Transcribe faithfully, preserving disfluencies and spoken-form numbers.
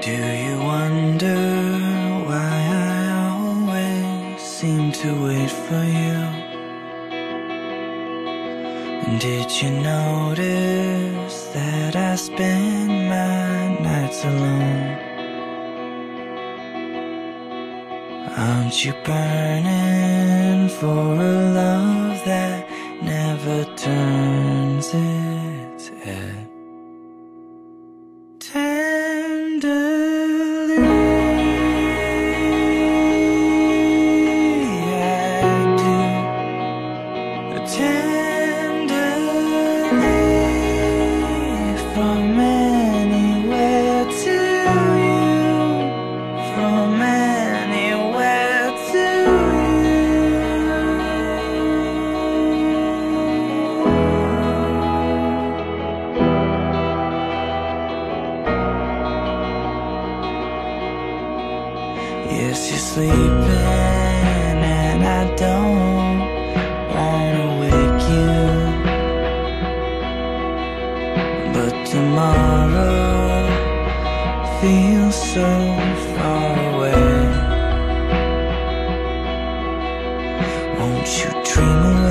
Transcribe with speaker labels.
Speaker 1: Do you wonder why I always seem to wait for you? And did you notice that I spend my nights alone? Aren't you burning for a love that never turns its head? Tenderly I do, tenderly from anywhere to you, from anywhere to Yes, you're sleeping and I don't wanna wake you, but tomorrow feels so far away. Won't you dream away?